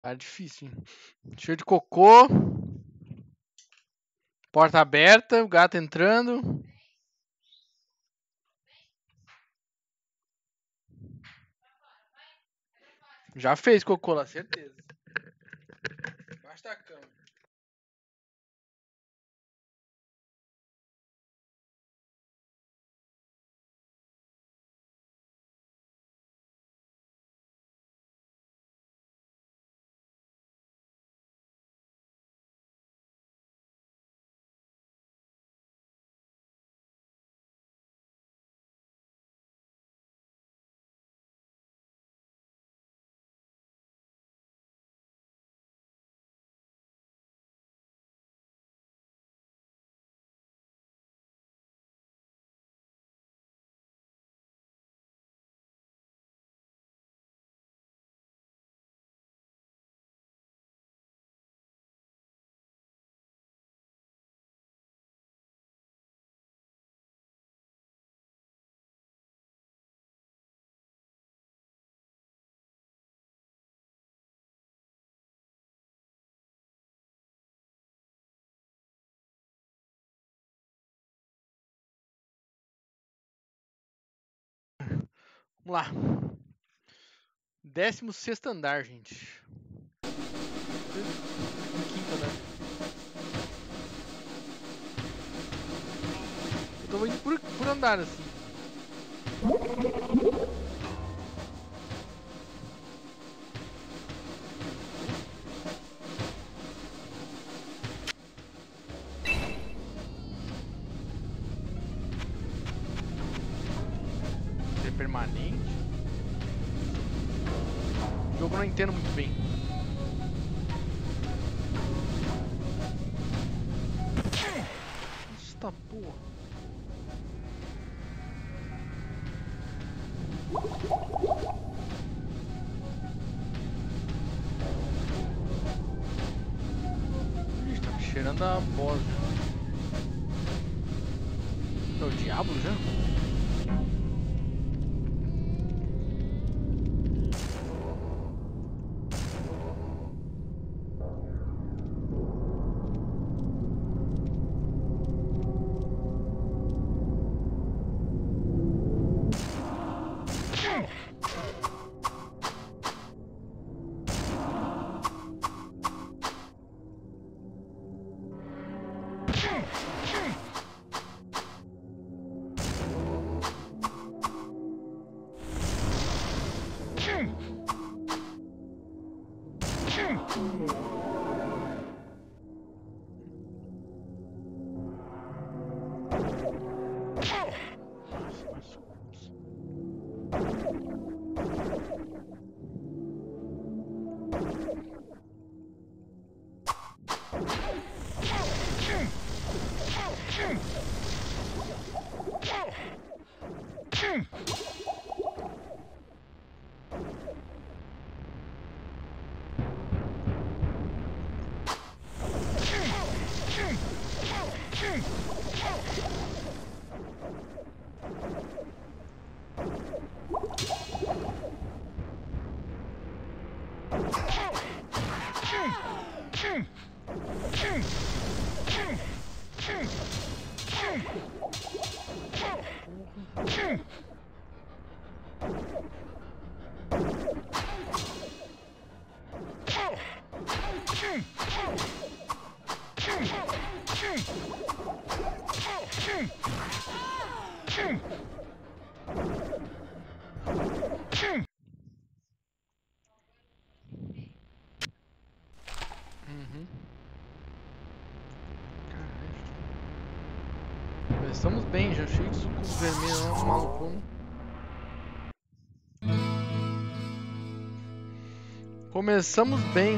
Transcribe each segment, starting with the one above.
Tá difícil, hein? Cheio de cocô. Porta aberta, o gato entrando. Já fez cocô lá, certeza. Embaixo da cama. Vamos lá. 16º andar, gente. Quinto andar. Eu tô indo por andar, assim. Ser permanente. O jogo eu não entendo muito bem. Nossa, porra. Ixi, tá me cheirando a boss já. É o diabo já? Começamos bem, já cheio de suco vermelho, né? Malucão. Começamos bem.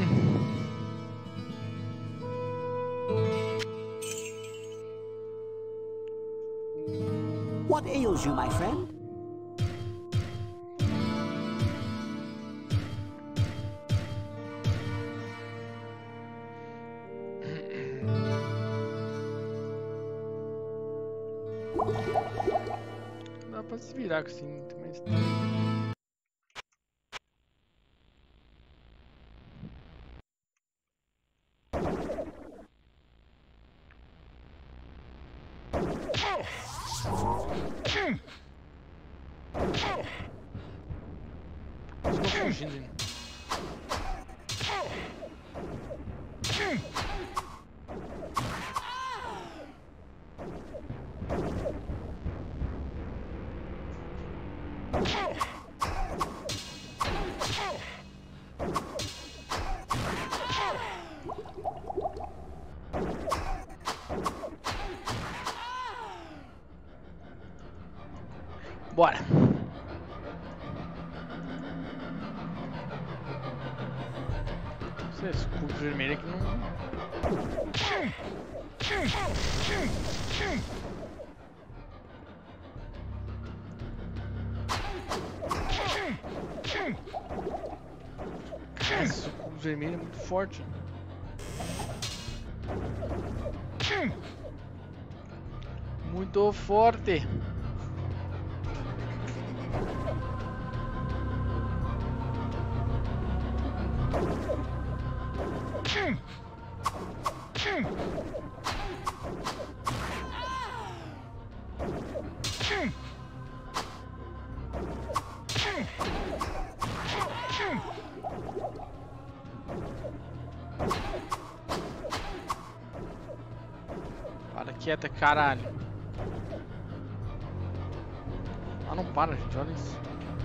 What ails you, my friend? Dá pra se virar assim, mas... Estou fugindo ainda. Bora. Esse escudo vermelho aqui não... Esse escudo vermelho é muito forte. Muito forte. Para quieta, caralho. Ah, não para, gente, olha isso.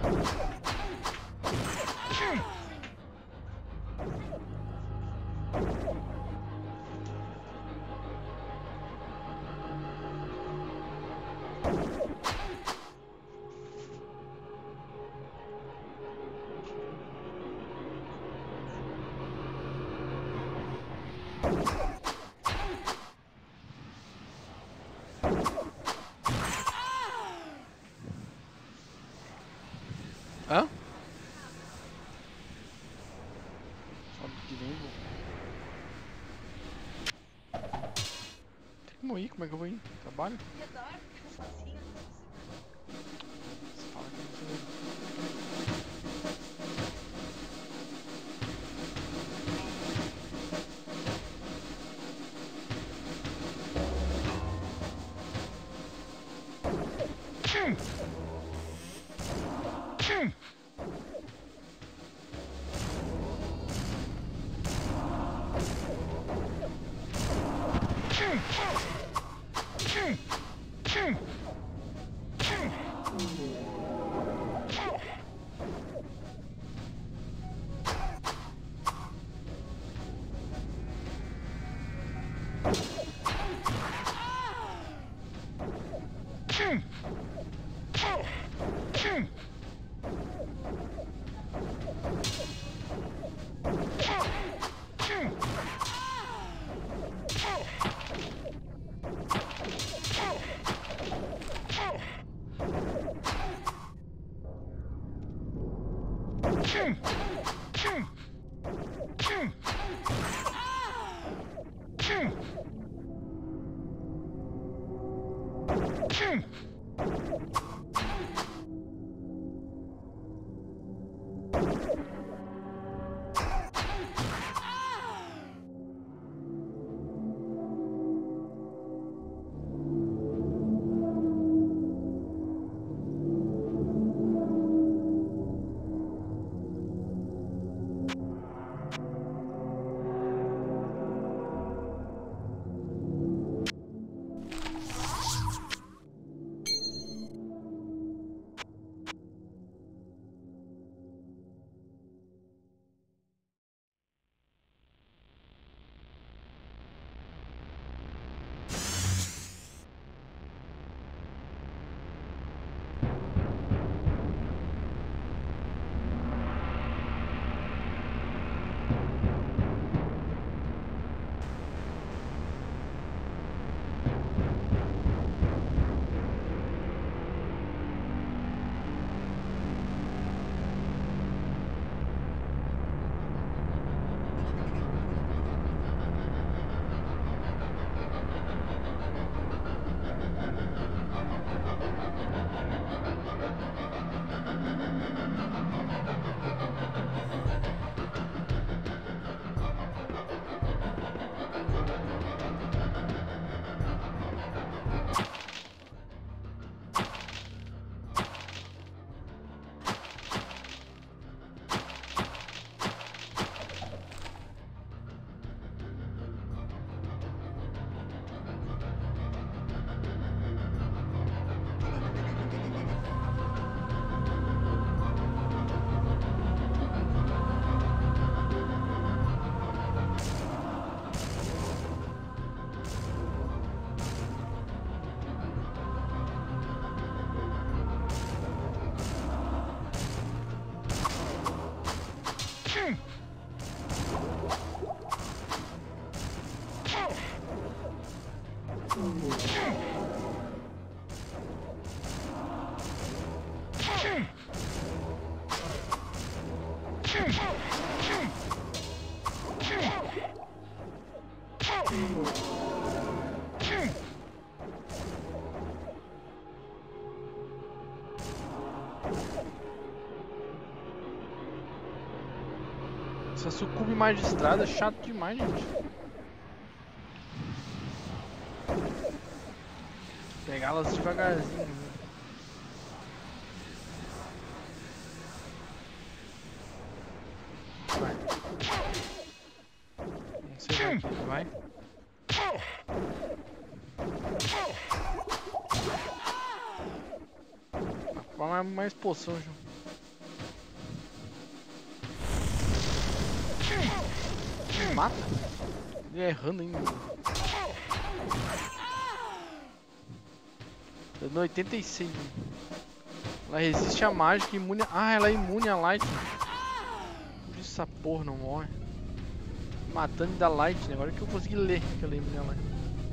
Hã? Sobe de nível. Tem como ir? Como é que eu vou ir? Trabalho? Você fala que eu não sei. Essa sucube magistrada é chato demais, gente. Pegá-las devagarzinho. Né? Vai. Não sei daqui, vai. Vai mais poção, João. Mata? Ele errando ainda. Dando 86. Ela resiste a mágica, imune. Ah, ela é imune a light. Por isso essa porra não morre. Matando da light, né? Agora que eu consegui ler que ela é imune a light.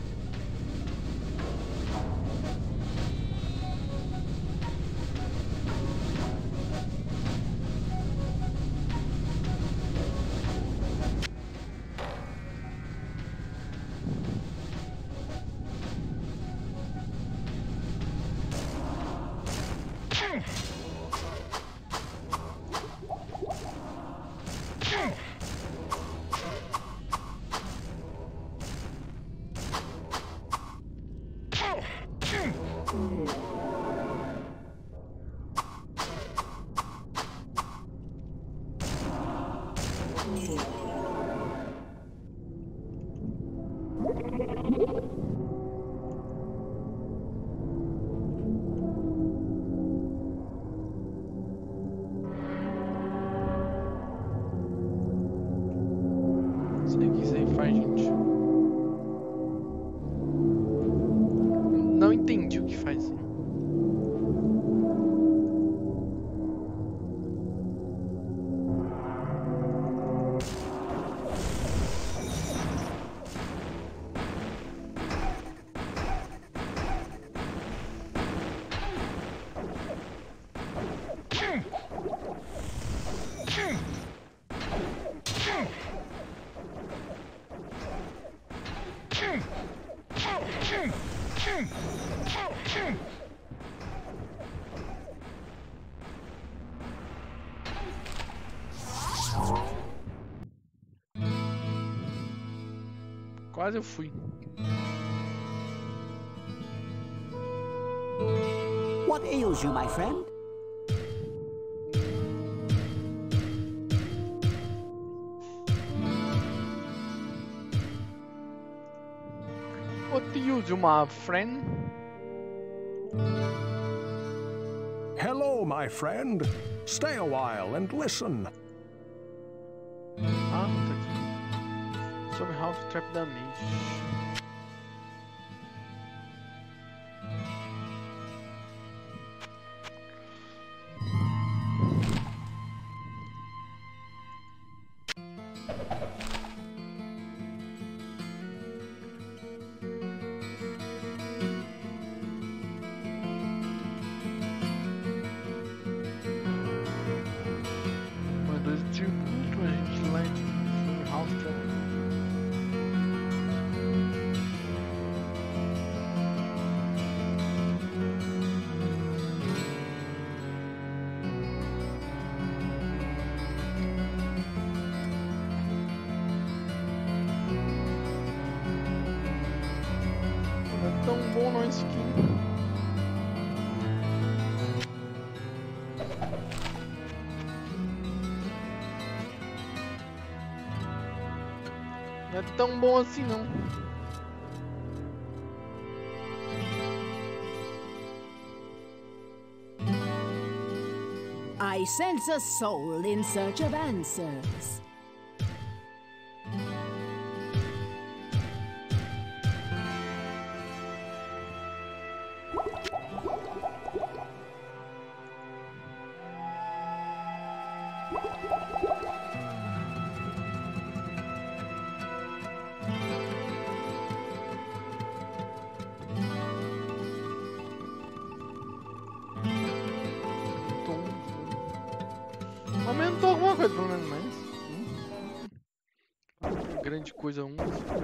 Sei o que isso aí faz, gente. Não entendi o que faz isso. Quase eu fui. What ails you, my friend? What ails you, my friend? Hello, my friend. Stay a while and listen. Ah, tá aqui. Sobre Half Trap Damage. Tão bom não esse aqui. Não é tão bom assim não. I sense a soul in search of answers. Aumentou alguma coisa, pelo menos, mas... grande coisa um.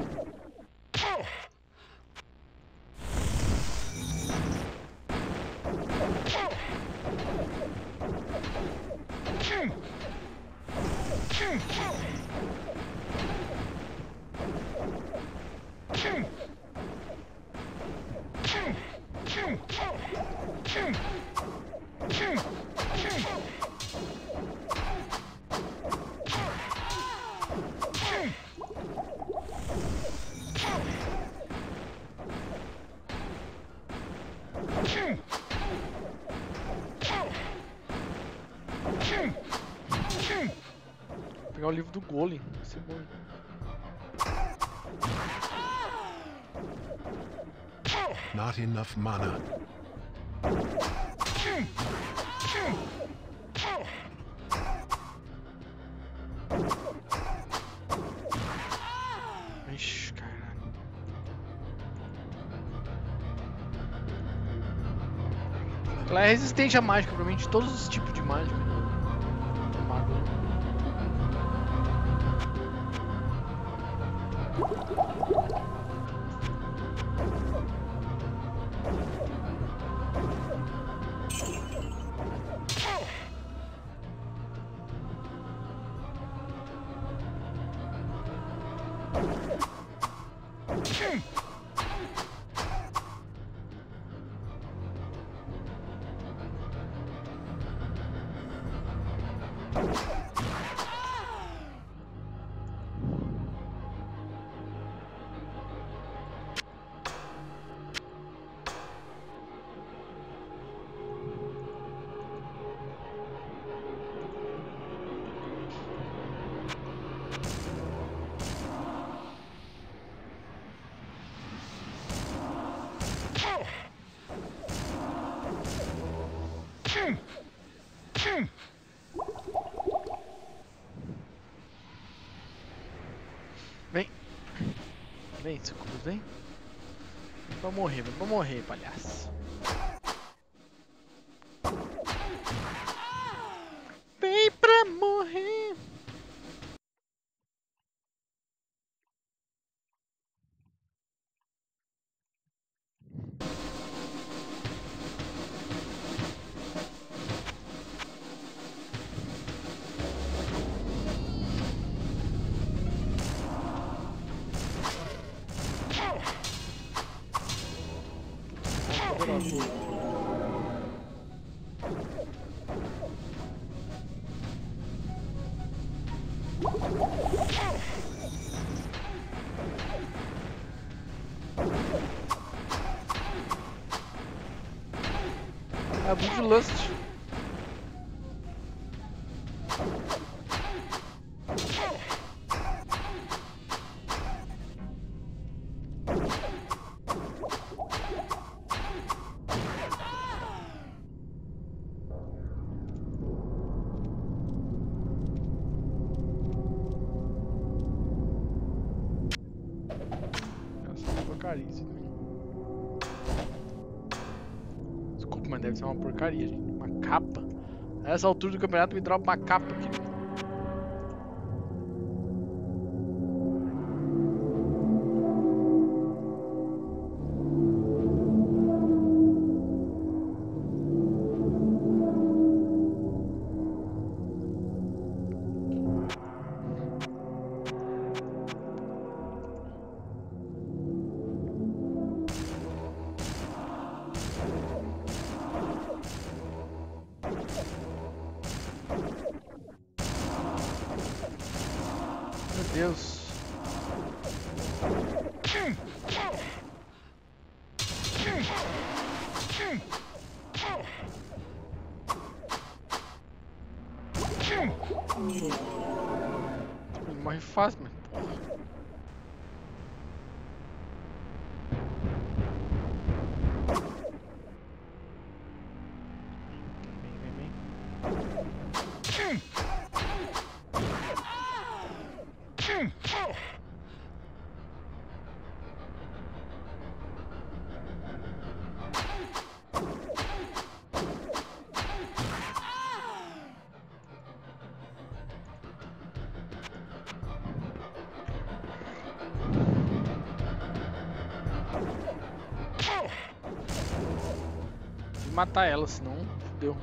Vou pegar o livro do Golem, vai ser bom. Not enough mana. Ixi, caralho. Ela é resistente à mágica, provavelmente todos os tipos de mágica. Mago, né? Vem. Vem, Sucubus, vem. Vem pra morrer, palhaço. Vem pra morrer. É Bloodlust. Essa porcaria isso também. Desculpa, mas deve ser uma porcaria, gente. Uma capa. A essa altura do campeonato me dropa uma capa aqui. Meu Deus. Ele morre fácil, mas porra. que matar ela, senão fudeu.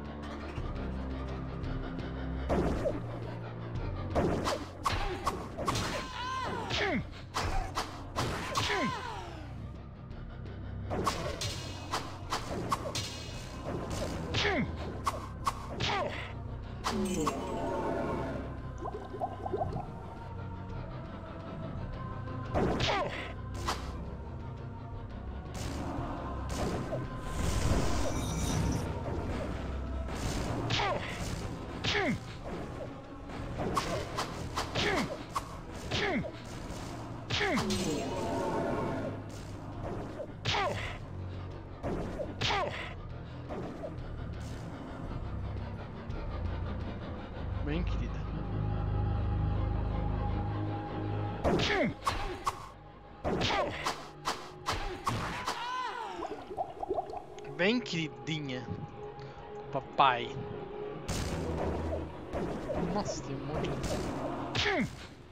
Bem, querida. Bem, queridinha. Papai. Nossa, tem um monte de...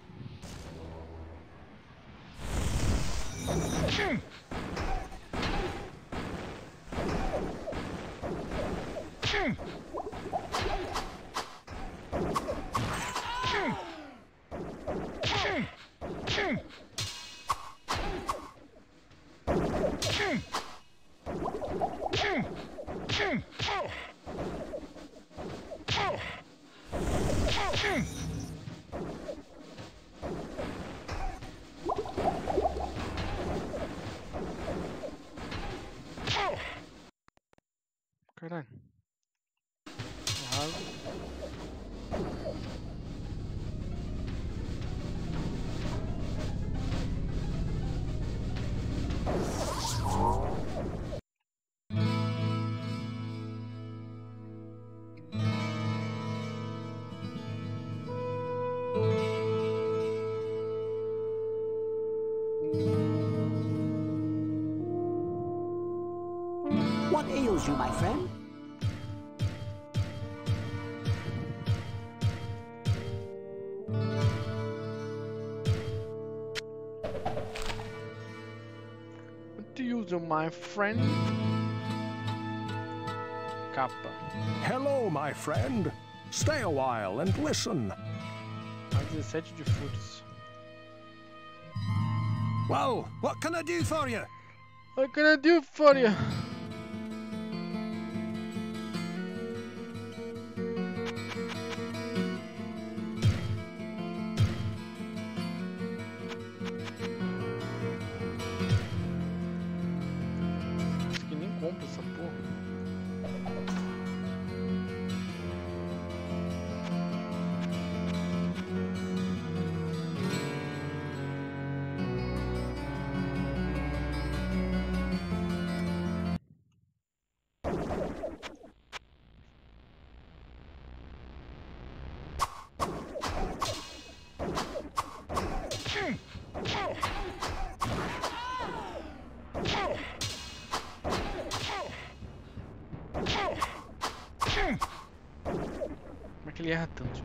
Caralho. Errado. What ails you, my friend? What do you do, my friend? Capa. Hello, my friend. Stay a while and listen. Mais 17 de fúrios. Well, what can I do for you? What can I do for you? Acho que nem compra essa porra. Como é que ele erra tanto?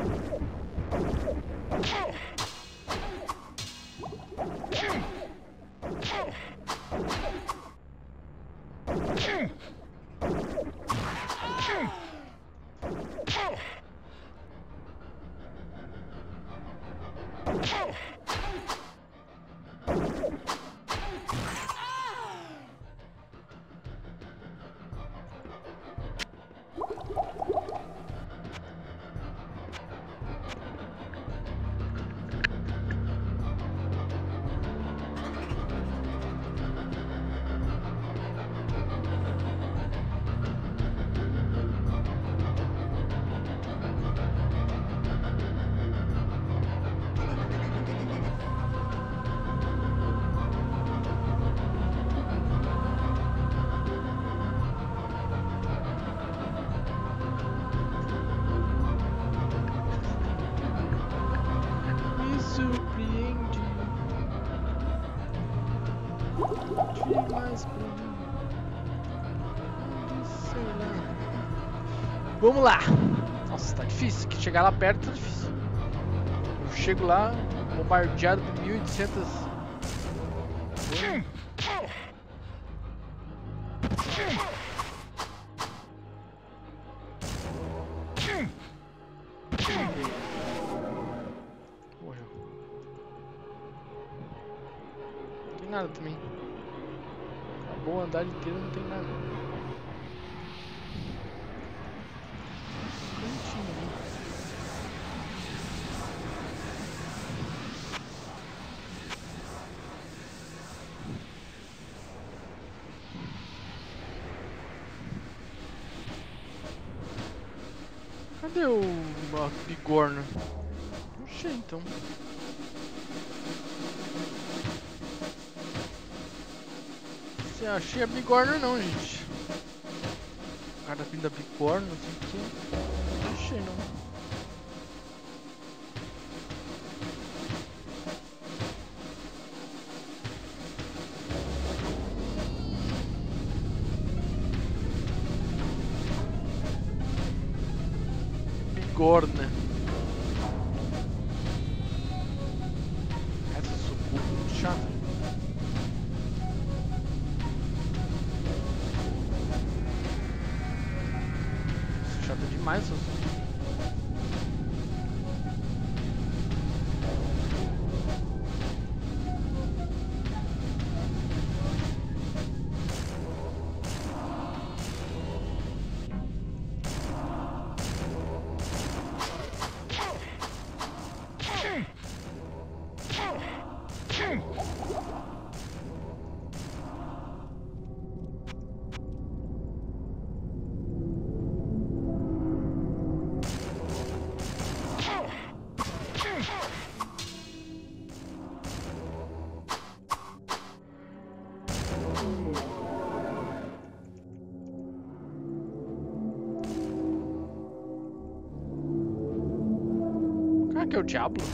Me surpreende. Demais pra mim. Sei lá. Vamos lá. Nossa, tá difícil. Que chegar lá perto tá difícil. Eu chego lá, bombardeado por 1800. nada também. Acabou o andar inteiro, não tem nada. Cantinho ali. Cadê o bigorna? Não sei então. Você achei a bigorna não, gente. O cara vindo da bigorna, não sei o que. Não achei não. Bigorna. Essa sucuri muito chata. Chata demais essa sucuri. Será que é o Diablo?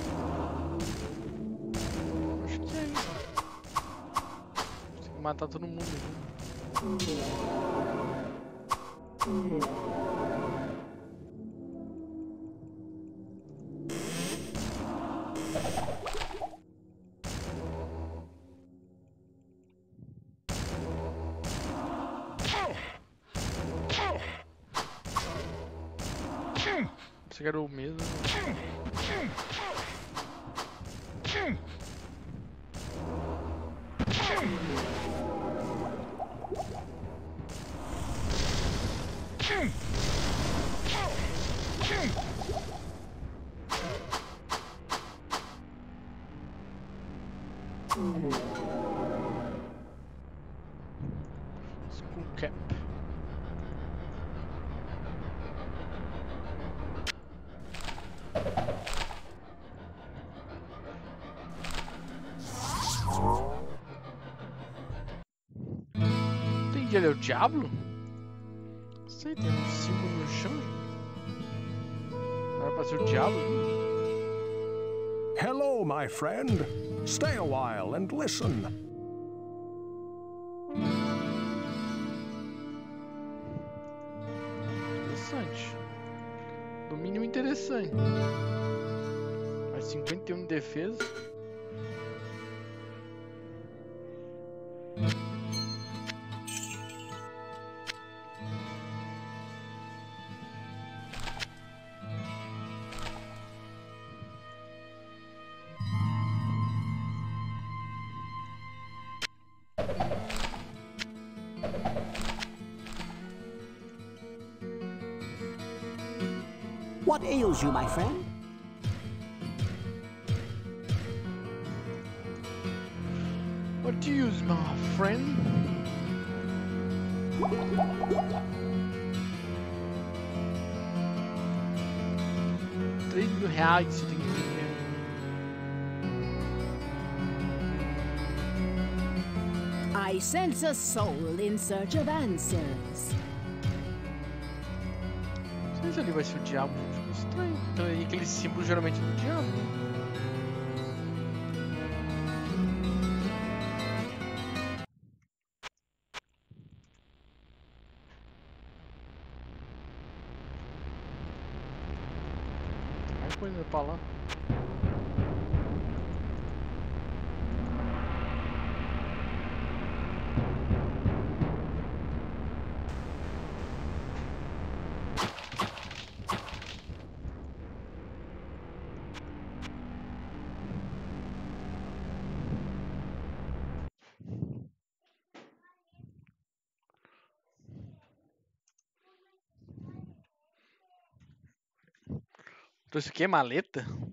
Acho que é isso. Tem que matar todo mundo. Você quer o mesmo? Skull Cap. Entendi, ele é o Diablo? Sei, tem um símbolo no chão. Era pra ser o Diablo. Hello, my friend. Stay a while and listen. Interessante. No mínimo interessante. Mas 51 de defesa. What ails you, my friend? What do you use, my friend? R$3.000 você tem que ver. I sense a soul in search of answers. Não sei se ali vai ser o diabo, gente. Estranho. Então, aí aquele símbolo geralmente é do diabo. Mais coisa pra lá. Trouxe o quê? Maleta?